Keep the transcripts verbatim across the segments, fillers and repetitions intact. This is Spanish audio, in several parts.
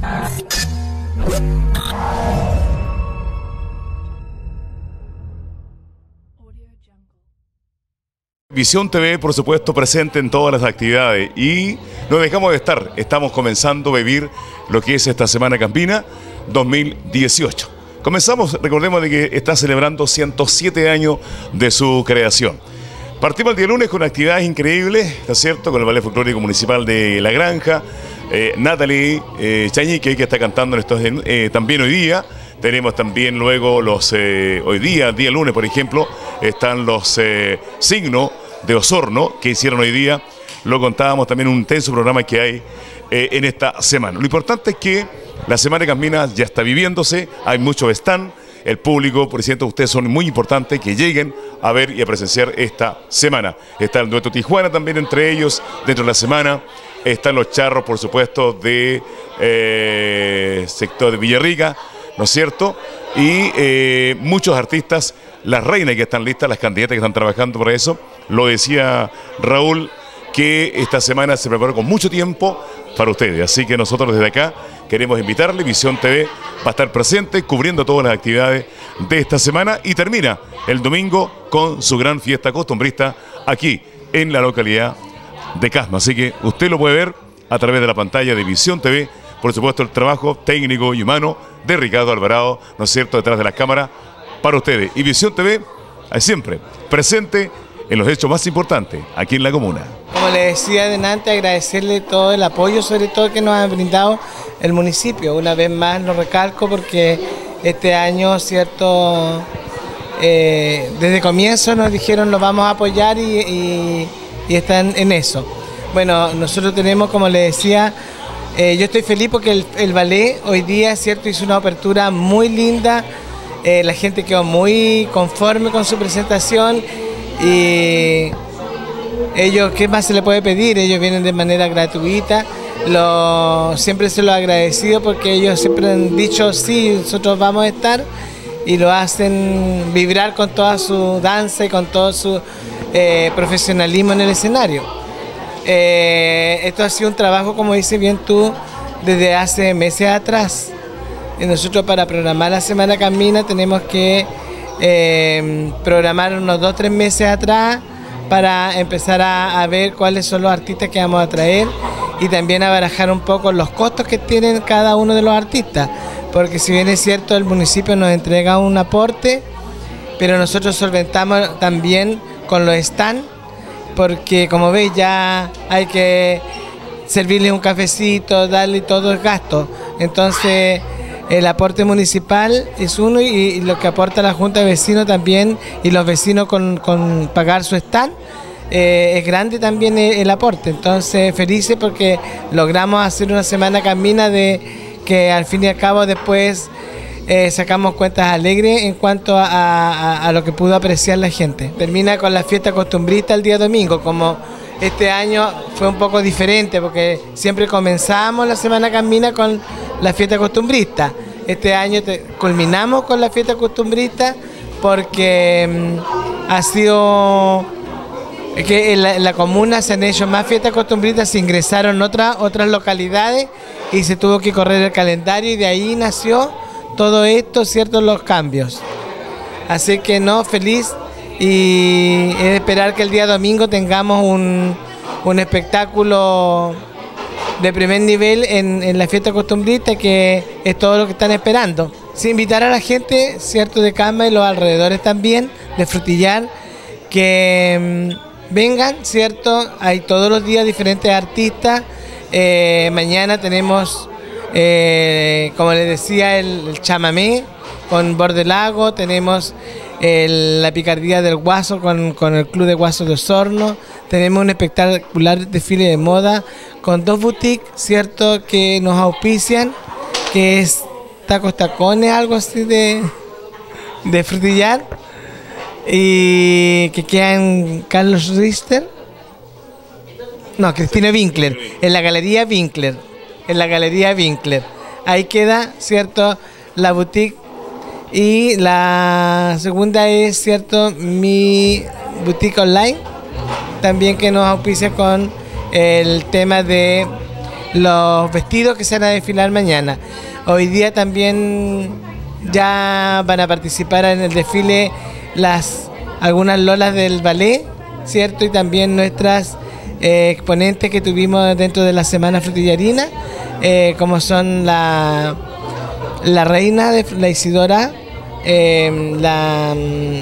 Visión T V, por supuesto, presente en todas las actividades y no dejamos de estar. Estamos comenzando a vivir lo que es esta Semana Campina dos mil dieciocho. Comenzamos, recordemos de que está celebrando ciento siete años de su creación. Partimos el día lunes con actividades increíbles, ¿está cierto? Con el Ballet Folclórico Municipal de La Granja, eh, Natalie eh, Chañique, que está cantando en estos, eh, también hoy día. Tenemos también luego los, eh, hoy día, día lunes, por ejemplo, están los eh, signos de Osorno que hicieron hoy día. Lo contábamos también en un intenso programa que hay eh, en esta semana. Lo importante es que la Semana Campina ya está viviéndose, hay muchos stand, el público, por cierto, ustedes son muy importantes que lleguen a ver y a presenciar esta semana. Está el dueto Tijuana también entre ellos dentro de la semana. Están los charros, por supuesto, de eh, sector de Villarrica, ¿no es cierto? Y eh, muchos artistas, las reinas que están listas, las candidatas que están trabajando por eso. Lo decía Raúl, que esta semana se preparó con mucho tiempo para ustedes. Así que nosotros desde acá queremos invitarle. Visión T V va a estar presente cubriendo todas las actividades de esta semana y termina el domingo con su gran fiesta costumbrista aquí en la localidad de Casma. Así que usted lo puede ver a través de la pantalla de Visión T V. Por supuesto, el trabajo técnico y humano de Ricardo Alvarado, ¿no es cierto?, detrás de las cámaras para ustedes. Y Visión T V, siempre presente en los hechos más importantes aquí en la comuna. Como le decía adelante, agradecerle todo el apoyo, sobre todo que nos ha brindado el municipio. Una vez más lo recalco porque este año, cierto, eh, desde comienzo nos dijeron lo vamos a apoyar y, y, y están en eso. Bueno, nosotros tenemos, como le decía, eh, yo estoy feliz porque el, el ballet hoy día, cierto, hizo una apertura muy linda. Eh, la gente quedó muy conforme con su presentación y ellos, ¿qué más se le puede pedir? Ellos vienen de manera gratuita. Lo, siempre se lo he agradecido porque ellos siempre han dicho sí, nosotros vamos a estar y lo hacen vibrar con toda su danza y con todo su eh, profesionalismo en el escenario. Eh, esto ha sido un trabajo, como dices bien tú, desde hace meses atrás. Y nosotros para programar la Semana Campina tenemos que eh, programar unos dos o tres meses atrás para empezar a, a ver cuáles son los artistas que vamos a traer y también a barajar un poco los costos que tienen cada uno de los artistas, porque si bien es cierto el municipio nos entrega un aporte, pero nosotros solventamos también con los stands, porque como veis ya hay que servirle un cafecito, darle todo el gasto, entonces el aporte municipal es uno y, y lo que aporta la Junta de Vecinos también y los vecinos con, con pagar su stand, eh, es grande también el, el aporte. Entonces felices porque logramos hacer una Semana Campina de que al fin y al cabo después eh, sacamos cuentas alegres en cuanto a, a, a lo que pudo apreciar la gente. Termina con la fiesta costumbrista el día domingo, como este año fue un poco diferente porque siempre comenzamos la Semana Campina con la fiesta costumbrista. Este año te, culminamos con la fiesta costumbrista porque mmm, ha sido que en la, en la comuna se han hecho más fiestas costumbristas, se ingresaron otras otras localidades y se tuvo que correr el calendario y de ahí nació todo esto, ciertos los cambios. Así que no, feliz y es de esperar que el día domingo tengamos un, un espectáculo de primer nivel en, en la fiesta costumbrista, que es todo lo que están esperando. Sí, invitar a la gente, cierto, de Casma y los alrededores también, de Frutillar, que mmm, vengan, cierto, hay todos los días diferentes artistas. Eh, mañana tenemos, eh, como les decía, el, el chamamé con Bordelago, tenemos el, la picardía del Guaso con, con el Club de Guasos de Osorno, tenemos un espectacular desfile de moda con dos boutiques, cierto, que nos auspician, que es Tacos Tacones, algo así de, de Frutillar, y que queda en Carlos Richter, no, Cristina Winkler, en la Galería Winkler, en la Galería Winkler, ahí queda, cierto, la boutique. Y la segunda es, cierto, mi boutique online, también que nos auspicia con el tema de los vestidos que se van a desfilar mañana. Hoy día también ya van a participar en el desfile las algunas lolas del ballet, ¿cierto? Y también nuestras eh, exponentes que tuvimos dentro de la Semana Frutillarina, eh, como son la, la reina de la Isidora, eh, la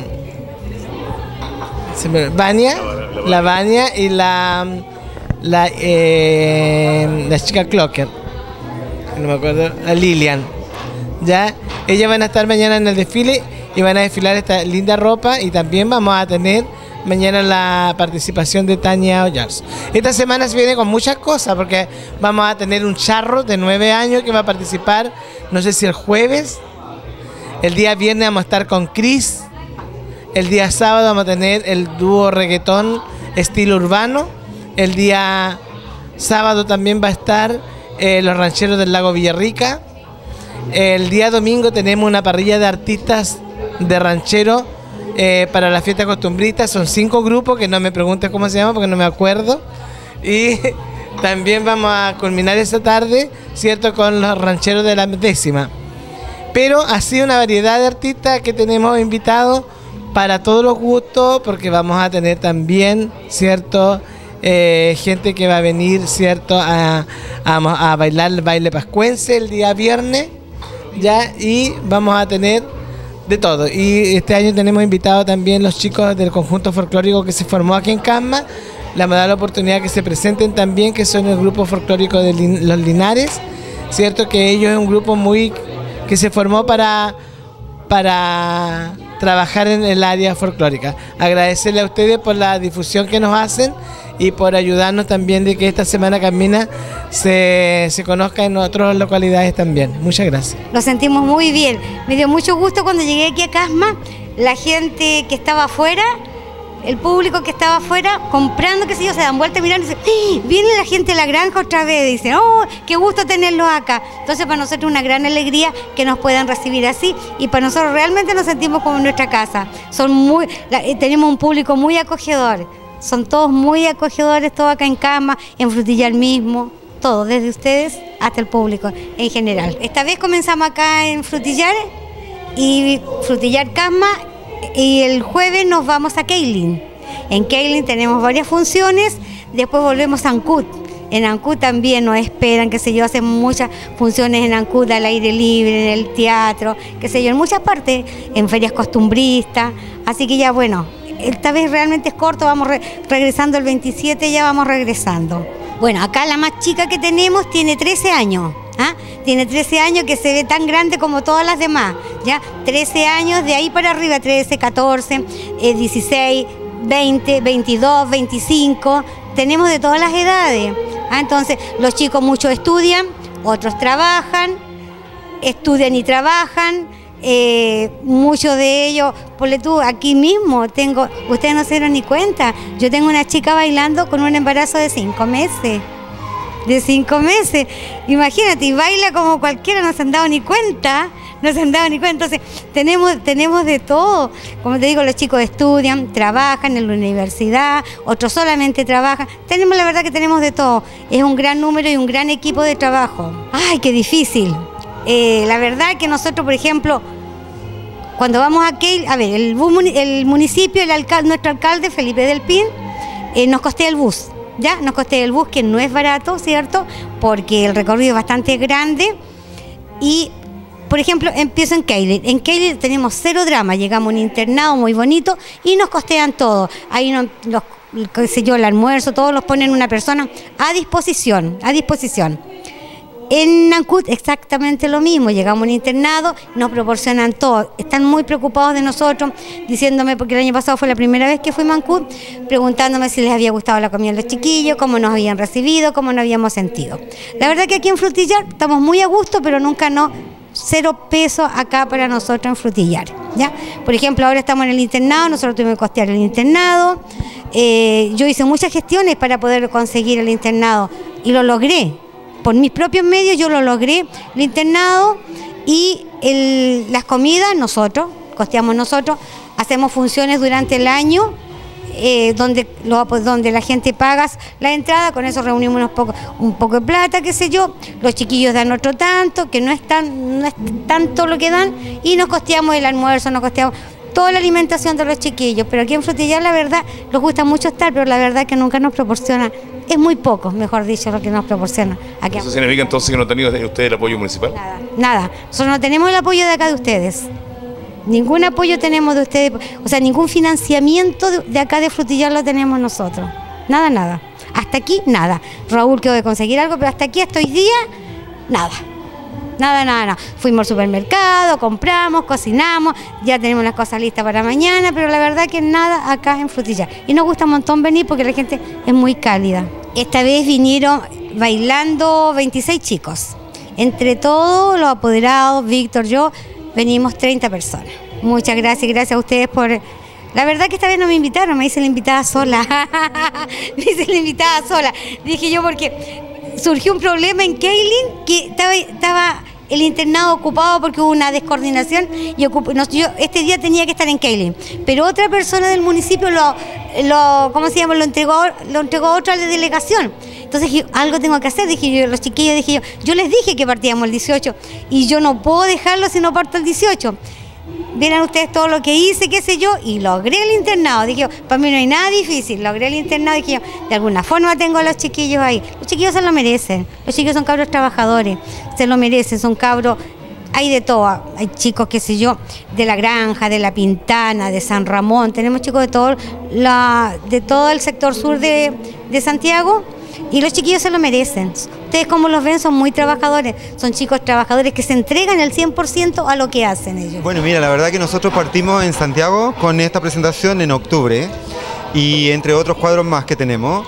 se me, Vania, la Vania y la la, eh, la chica Clocker, no me acuerdo, la Lilian, ya, ellas van a estar mañana en el desfile y van a desfilar esta linda ropa, y también vamos a tener mañana la participación de Tania Ollars. Esta semana se viene con muchas cosas, porque vamos a tener un charro de nueve años que va a participar, no sé si el jueves, el día viernes vamos a estar con Cris, el día sábado vamos a tener el dúo reggaetón estilo urbano, el día sábado también va a estar eh, los rancheros del lago Villarrica, el día domingo tenemos una parrilla de artistas de ranchero eh, para la fiesta costumbrista, son cinco grupos, que no me preguntes cómo se llama porque no me acuerdo, y también vamos a culminar esa tarde, ¿cierto?, con los rancheros de la décima. Pero así una variedad de artistas que tenemos invitados para todos los gustos, porque vamos a tener también, ¿cierto?, Eh, gente que va a venir, cierto, a, a, a bailar el baile pascuense el día viernes, ya, y vamos a tener de todo. Y este año tenemos invitados también los chicos del conjunto folclórico que se formó aquí en Casma. La me da la oportunidad que se presenten también, que son el grupo folclórico de Lin, Los Linares, cierto, que ellos es un grupo muy que se formó para para trabajar en el área folclórica. Agradecerle a ustedes por la difusión que nos hacen y por ayudarnos también de que esta Semana Camina se, se conozca en otras localidades también. Muchas gracias. Lo sentimos muy bien. Me dio mucho gusto cuando llegué aquí a Casma, la gente que estaba afuera, el público que estaba afuera comprando, qué sé yo, se dan vuelta mirando y dicen, ¡ay! Viene la gente de la granja otra vez, dicen, ¡oh, qué gusto tenerlos acá! Entonces para nosotros es una gran alegría que nos puedan recibir así, y para nosotros realmente nos sentimos como en nuestra casa. Son muy, la, tenemos un público muy acogedor, son todos muy acogedores, todos acá en Casma, en Frutillar mismo, todo, desde ustedes hasta el público en general. Esta vez comenzamos acá en Frutillar, y Frutillar Casma, y el jueves nos vamos a Keilin. En Keilin tenemos varias funciones, después volvemos a Ancud. En Ancud también nos esperan, qué sé yo, hacen muchas funciones en Ancud al aire libre, en el teatro, qué sé yo, en muchas partes, en ferias costumbristas. Así que ya bueno, esta vez realmente es corto, vamos re regresando el veintisiete, ya vamos regresando. Bueno, acá la más chica que tenemos tiene trece años. ¿Ah? Tiene trece años, que se ve tan grande como todas las demás, ¿ya? trece años, de ahí para arriba, trece, catorce, eh, dieciséis, veinte, veintidós, veinticinco, tenemos de todas las edades. ¿Ah? Entonces, los chicos muchos estudian, otros trabajan, estudian y trabajan, eh, muchos de ellos, ponle tú, aquí mismo tengo, ustedes no se dieron ni cuenta, yo tengo una chica bailando con un embarazo de cinco meses. De cinco meses, imagínate, y baila como cualquiera, no se han dado ni cuenta, no se han dado ni cuenta. Entonces, tenemos, tenemos de todo. Como te digo, los chicos estudian, trabajan en la universidad, otros solamente trabajan. Tenemos, la verdad que tenemos de todo. Es un gran número y un gran equipo de trabajo. ¡Ay, qué difícil! Eh, la verdad que nosotros, por ejemplo, cuando vamos a Keil, a ver, el, el municipio, el alcalde, nuestro alcalde, Felipe Del Pin, eh, nos costea el bus. Ya, nos costea el bus, que no es barato, ¿cierto? Porque el recorrido es bastante grande. Y, por ejemplo, empiezo en Keilin. En Keilin tenemos cero drama, llegamos a un internado muy bonito y nos costean todo. Ahí nos, los, qué sé yo, el almuerzo, todos los ponen una persona a disposición, a disposición. En Ancud exactamente lo mismo, llegamos a un internado, nos proporcionan todo, están muy preocupados de nosotros, diciéndome, porque el año pasado fue la primera vez que fuimos a Ancud, preguntándome si les había gustado la comida de los chiquillos, cómo nos habían recibido, cómo nos habíamos sentido. La verdad que aquí en Frutillar estamos muy a gusto, pero nunca no, cero pesos acá para nosotros en Frutillar, ¿ya? Por ejemplo, ahora estamos en el internado, nosotros tuvimos que costear el internado, eh, yo hice muchas gestiones para poder conseguir el internado y lo logré. Por mis propios medios yo lo logré, el internado, y el, las comidas nosotros, costeamos nosotros, hacemos funciones durante el año, eh, donde, lo, donde la gente paga la entrada, con eso reunimos unos poco, un poco de plata, qué sé yo, los chiquillos dan otro tanto, que no es, tan, no es tanto lo que dan, y nos costeamos el almuerzo, nos costeamos toda la alimentación de los chiquillos. Pero aquí en Frutillar, la verdad, nos gusta mucho estar, pero la verdad que nunca nos proporciona, es muy poco, mejor dicho, lo que nos proporciona. Aquí. ¿Eso significa entonces que no han tenido ustedes el apoyo municipal? Nada, nada. Nosotros no tenemos el apoyo de acá de ustedes. Ningún apoyo tenemos de ustedes, o sea, ningún financiamiento de, de acá de Frutillar lo tenemos nosotros. Nada, nada. Hasta aquí, nada. Raúl quedó de conseguir algo, pero hasta aquí, hasta hoy día, nada. Nada, nada, nada. Fuimos al supermercado, compramos, cocinamos, ya tenemos las cosas listas para mañana, pero la verdad que nada acá en Frutillar. Y nos gusta un montón venir porque la gente es muy cálida. Esta vez vinieron bailando veintiséis chicos. Entre todos los apoderados, Víctor, yo, venimos treinta personas. Muchas gracias, gracias a ustedes por... La verdad que esta vez no me invitaron, me hice la invitada sola. Me hice la invitada sola. Dije yo porque surgió un problema en Kailin, que estaba, estaba el internado ocupado porque hubo una descoordinación y ocup, no, yo este día tenía que estar en Kailin, pero otra persona del municipio lo, lo ¿cómo se llama? Lo entregó, lo entregó a otra delegación. Entonces dije, algo tengo que hacer, dije yo, los chiquillos, dije yo, yo les dije que partíamos el dieciocho y yo no puedo dejarlo si no parto el dieciocho. Vieran ustedes todo lo que hice, qué sé yo, y logré el internado. Dije yo, para mí no hay nada difícil, logré el internado, dije yo, de alguna forma tengo a los chiquillos ahí. Los chiquillos se lo merecen, los chiquillos son cabros trabajadores, se lo merecen, son cabros, hay de todo, hay chicos, qué sé yo, de La Granja, de La Pintana, de San Ramón, tenemos chicos de todo, la, de todo el sector sur de, de Santiago, y los chiquillos se lo merecen. Ustedes como los ven son muy trabajadores, son chicos trabajadores que se entregan el cien por ciento a lo que hacen ellos. Bueno, mira, la verdad que nosotros partimos en Santiago con esta presentación en octubre y entre otros cuadros más que tenemos,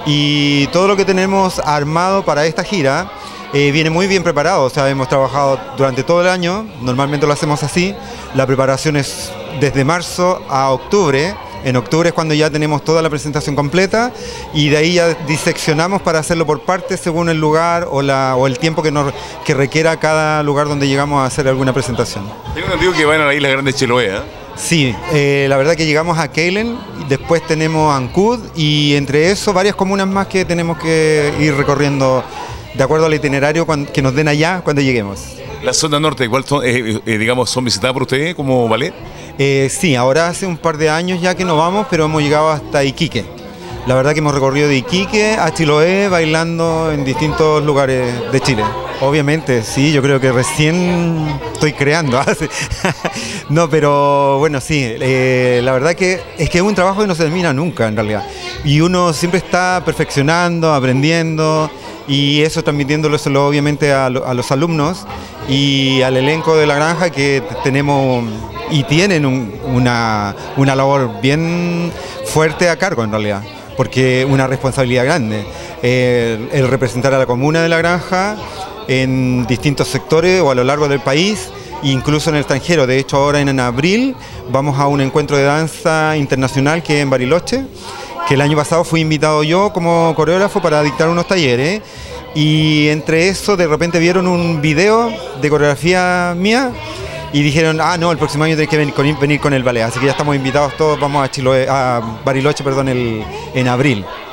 y todo lo que tenemos armado para esta gira eh, viene muy bien preparado. O sea, hemos trabajado durante todo el año, normalmente lo hacemos así, la preparación es desde marzo a octubre. En octubre es cuando ya tenemos toda la presentación completa y de ahí ya diseccionamos para hacerlo por partes según el lugar o, la, o el tiempo que, nos, que requiera cada lugar donde llegamos a hacer alguna presentación. Tengo entendido que van a la isla Grande de Chiloé, ¿eh? Sí, eh, la verdad que llegamos a Keilen, después tenemos Ancud y entre eso varias comunas más que tenemos que ir recorriendo de acuerdo al itinerario que nos den allá cuando lleguemos. La zona norte, igual son, eh, eh, digamos, son visitadas por ustedes como ballet. Eh, sí, ahora hace un par de años ya que no vamos, pero hemos llegado hasta Iquique. La verdad que hemos recorrido de Iquique a Chiloé bailando en distintos lugares de Chile. Obviamente, sí, yo creo que recién estoy creando. No, pero bueno, sí, eh, la verdad que es que es un trabajo que no se termina nunca en realidad. Y uno siempre está perfeccionando, aprendiendo y eso transmitiéndolo obviamente a, lo, a los alumnos y al elenco de La Granja que tenemos y tienen un, una, una labor bien fuerte a cargo en realidad, porque una responsabilidad grande, eh, el representar a la comuna de La Granja en distintos sectores o a lo largo del país, incluso en el extranjero. De hecho ahora en, en abril vamos a un encuentro de danza internacional que es en Bariloche, que el año pasado fui invitado yo como coreógrafo para dictar unos talleres y entre eso de repente vieron un video de coreografía mía y dijeron, ah no, el próximo año tenés que venir con, venir con el ballet, así que ya estamos invitados todos, vamos a, Chiloé, a Bariloche perdón, el, en abril.